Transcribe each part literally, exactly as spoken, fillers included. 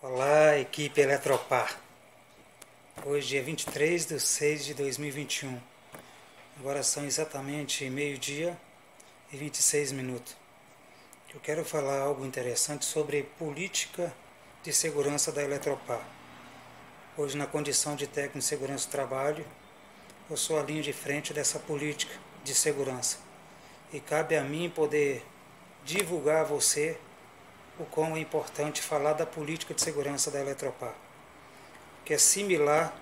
Olá, equipe Eletropar. Hoje, dia vinte e três de seis de dois mil e vinte e um. Agora são exatamente meio-dia e vinte e seis minutos. Eu quero falar algo interessante sobre política de segurança da Eletropar. Hoje, na condição de técnico de segurança do trabalho, eu sou a linha de frente dessa política de segurança. E cabe a mim poder divulgar a você o quão é importante falar da política de segurança da Eletropar, que é similar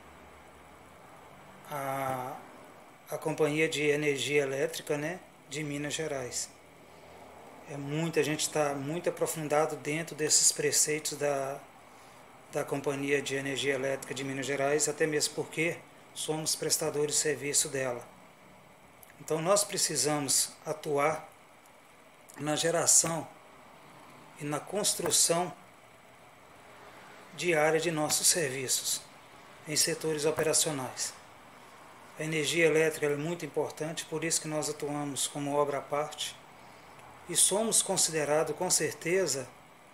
à, à Companhia de Energia Elétrica, né, de Minas Gerais. É muita gente está muito aprofundado dentro desses preceitos da, da Companhia de Energia Elétrica de Minas Gerais, até mesmo porque somos prestadores de serviço dela. Então nós precisamos atuar na geração e na construção diária de nossos serviços em setores operacionais. A energia elétrica é muito importante, por isso que nós atuamos como obra à parte e somos considerados com certeza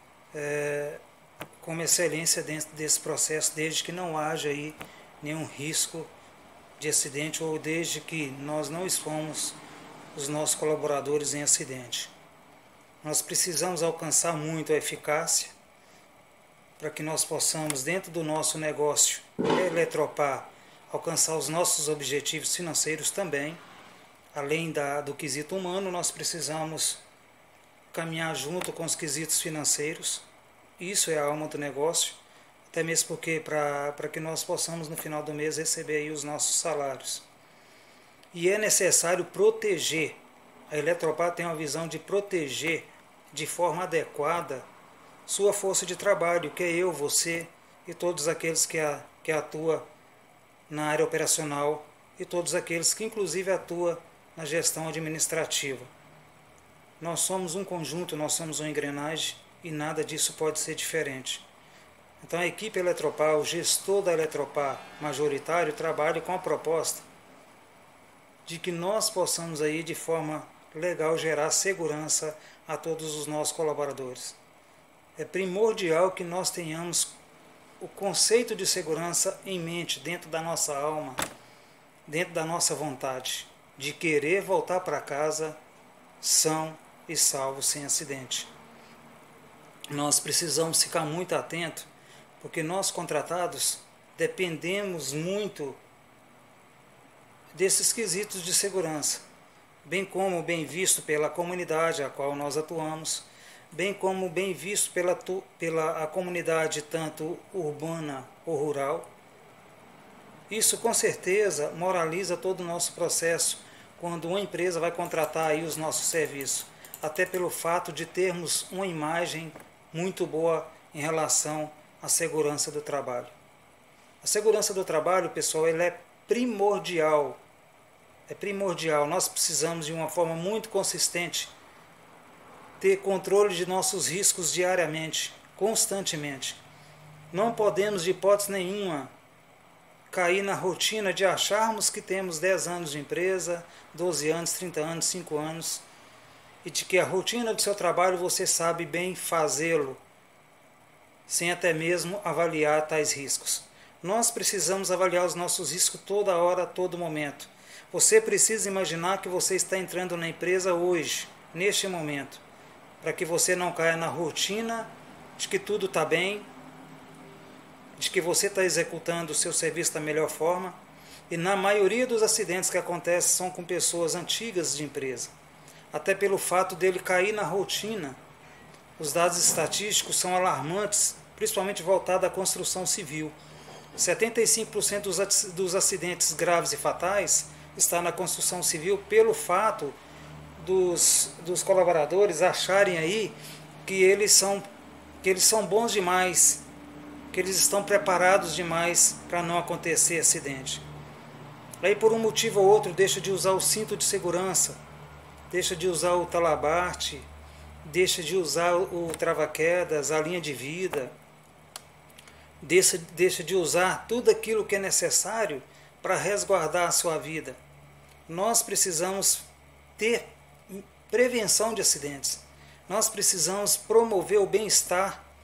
é, como excelência dentro desse processo, desde que não haja aí nenhum risco de acidente ou desde que nós não expomos os nossos colaboradores em acidente. Nós precisamos alcançar muito a eficácia para que nós possamos, dentro do nosso negócio Eletropar, alcançar os nossos objetivos financeiros também. Além da, do quesito humano, nós precisamos caminhar junto com os quesitos financeiros. Isso é a alma do negócio, até mesmo porque para, para que nós possamos no final do mês receber aí os nossos salários. E é necessário proteger. A Eletropar tem uma visão de proteger de forma adequada sua força de trabalho, que é eu, você e todos aqueles que, a, que atuam na área operacional e todos aqueles que inclusive atuam na gestão administrativa. Nós somos um conjunto, nós somos uma engrenagem e nada disso pode ser diferente. Então a equipe Eletropar, o gestor da Eletropar majoritário, trabalha com a proposta de que nós possamos aí de forma legal gerar segurança a todos os nossos colaboradores. É primordial que nós tenhamos o conceito de segurança em mente, dentro da nossa alma, dentro da nossa vontade, de querer voltar para casa são e salvos, sem acidente. Nós precisamos ficar muito atentos, porque nós contratados dependemos muito desses quesitos de segurança, bem como bem visto pela comunidade a qual nós atuamos, bem como bem visto pela, pela a comunidade tanto urbana ou rural. Isso com certeza moraliza todo o nosso processo quando uma empresa vai contratar aí os nossos serviços, até pelo fato de termos uma imagem muito boa em relação à segurança do trabalho. A segurança do trabalho, pessoal, ela é primordial. É primordial, nós precisamos de uma forma muito consistente ter controle de nossos riscos diariamente, constantemente. Não podemos de hipótese nenhuma cair na rotina de acharmos que temos dez anos de empresa, doze anos, trinta anos, cinco anos, e de que a rotina do seu trabalho você sabe bem fazê-lo, sem até mesmo avaliar tais riscos. Nós precisamos avaliar os nossos riscos toda hora, a todo momento. Você precisa imaginar que você está entrando na empresa hoje, neste momento, para que você não caia na rotina de que tudo está bem, de que você está executando o seu serviço da melhor forma, e na maioria dos acidentes que acontecem são com pessoas antigas de empresa, até pelo fato dele cair na rotina. Os dados estatísticos são alarmantes, principalmente voltados à construção civil. setenta e cinco por cento dos acidentes graves e fatais está na construção civil pelo fato dos, dos colaboradores acharem aí que eles, são, que eles são bons demais, que eles estão preparados demais para não acontecer acidente. Aí por um motivo ou outro deixa de usar o cinto de segurança, deixa de usar o talabarte, deixa de usar o trava-quedas, a linha de vida, deixa, deixa de usar tudo aquilo que é necessário para resguardar a sua vida. Nós precisamos ter prevenção de acidentes. Nós precisamos promover o bem-estar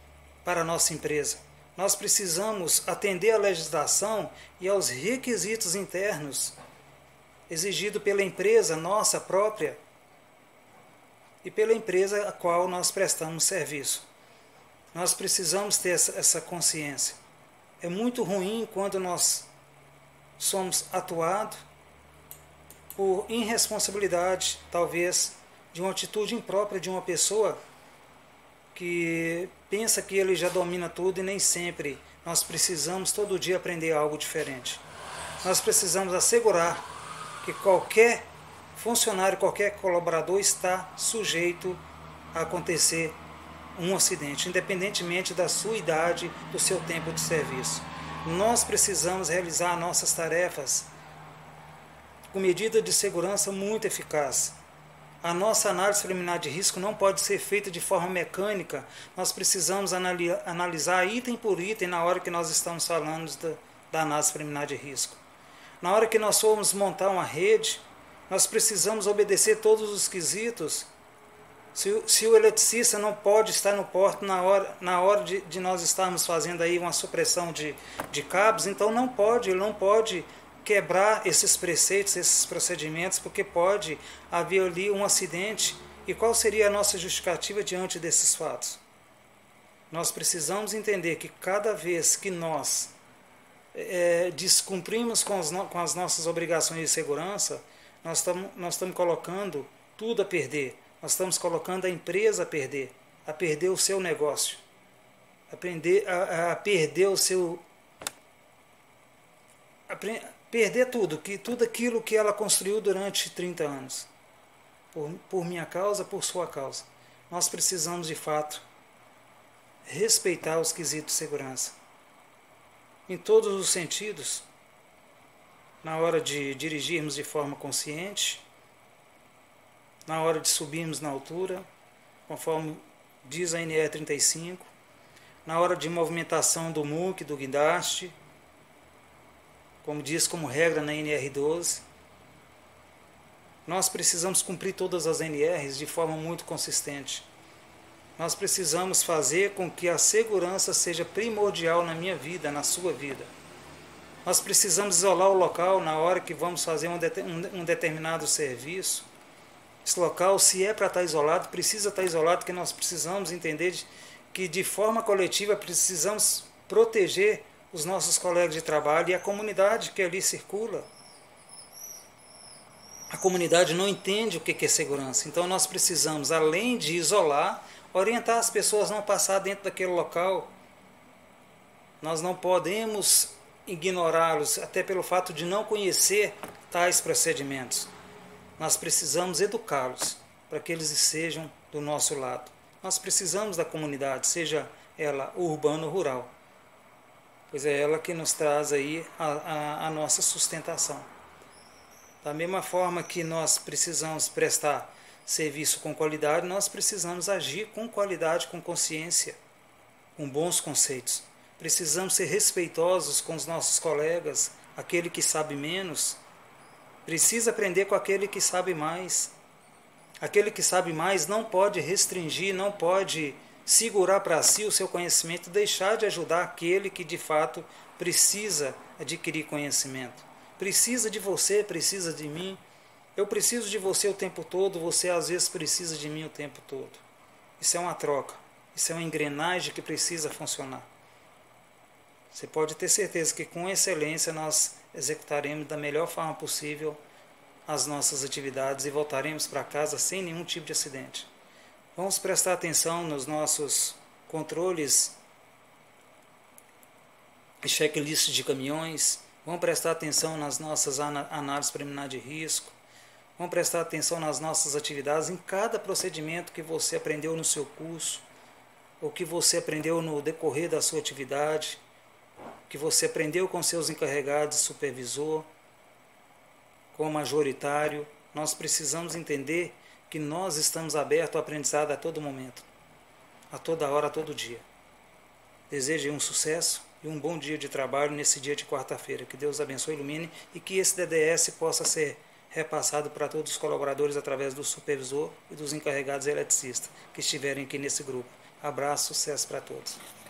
para a nossa empresa. Nós precisamos atender à legislação e aos requisitos internos exigidos pela empresa nossa própria e pela empresa a qual nós prestamos serviço. Nós precisamos ter essa, essa consciência. É muito ruim quando nós somos atuados por irresponsabilidade, talvez, de uma atitude imprópria de uma pessoa que pensa que ele já domina tudo e nem sempre. Nós precisamos todo dia aprender algo diferente. Nós precisamos assegurar que qualquer funcionário, qualquer colaborador está sujeito a acontecer um acidente, independentemente da sua idade, do seu tempo de serviço. Nós precisamos realizar nossas tarefas com medida de segurança muito eficaz. A nossa análise preliminar de risco não pode ser feita de forma mecânica. Nós precisamos analisar item por item na hora que nós estamos falando da, da análise preliminar de risco. Na hora que nós formos montar uma rede, nós precisamos obedecer todos os quesitos. Se, se o eletricista não pode estar no porto na hora, na hora de, de nós estarmos fazendo aí uma supressão de, de cabos, então não pode, ele não pode quebrar esses preceitos, esses procedimentos, porque pode haver ali um acidente. E qual seria a nossa justificativa diante desses fatos? Nós precisamos entender que cada vez que nós é, descumprimos com as, no, com as nossas obrigações de segurança, nós estamos nós estamos colocando tudo a perder. Nós estamos colocando a empresa a perder, a perder o seu negócio, a, aprender, a, a perder o seu... A, perder tudo, que, tudo aquilo que ela construiu durante trinta anos. Por, por minha causa, por sua causa. Nós precisamos, de fato, respeitar os quesitos de segurança. Em todos os sentidos, na hora de dirigirmos de forma consciente, na hora de subirmos na altura, conforme diz a N R trinta e cinco, na hora de movimentação do muque, do guindaste, como diz como regra na N R doze, nós precisamos cumprir todas as N Rs de forma muito consistente. Nós precisamos fazer com que a segurança seja primordial na minha vida, na sua vida. Nós precisamos isolar o local na hora que vamos fazer um, det um, um determinado serviço. Esse local, se é para estar isolado, precisa estar isolado, porque nós precisamos entender de, que de forma coletiva precisamos proteger os nossos colegas de trabalho e a comunidade que ali circula. A comunidade não entende o que é segurança, então nós precisamos, além de isolar, orientar as pessoas a não passar dentro daquele local. Nós não podemos ignorá-los, até pelo fato de não conhecer tais procedimentos. Nós precisamos educá-los para que eles sejam do nosso lado. Nós precisamos da comunidade, seja ela urbana ou rural, pois é ela que nos traz aí a, a, a nossa sustentação. Da mesma forma que nós precisamos prestar serviço com qualidade, nós precisamos agir com qualidade, com consciência, com bons conceitos. Precisamos ser respeitosos com os nossos colegas, aquele que sabe menos precisa aprender com aquele que sabe mais. Aquele que sabe mais não pode restringir, não pode segurar para si o seu conhecimento, deixar de ajudar aquele que de fato precisa adquirir conhecimento. Precisa de você, precisa de mim. Eu preciso de você o tempo todo, você às vezes precisa de mim o tempo todo. Isso é uma troca, isso é uma engrenagem que precisa funcionar. Você pode ter certeza que com excelência nós executaremos da melhor forma possível as nossas atividades e voltaremos para casa sem nenhum tipo de acidente. Vamos prestar atenção nos nossos controles e checklists de caminhões, vamos prestar atenção nas nossas análises preliminares de risco, vamos prestar atenção nas nossas atividades, em cada procedimento que você aprendeu no seu curso, ou que você aprendeu no decorrer da sua atividade, que você aprendeu com seus encarregados, supervisor, com o majoritário. Nós precisamos entender que nós estamos abertos ao aprendizado a todo momento, a toda hora, a todo dia. Desejo um sucesso e um bom dia de trabalho nesse dia de quarta-feira. Que Deus abençoe e ilumine e que esse D D S possa ser repassado para todos os colaboradores através do supervisor e dos encarregados eletricistas que estiverem aqui nesse grupo. Abraço, sucesso para todos.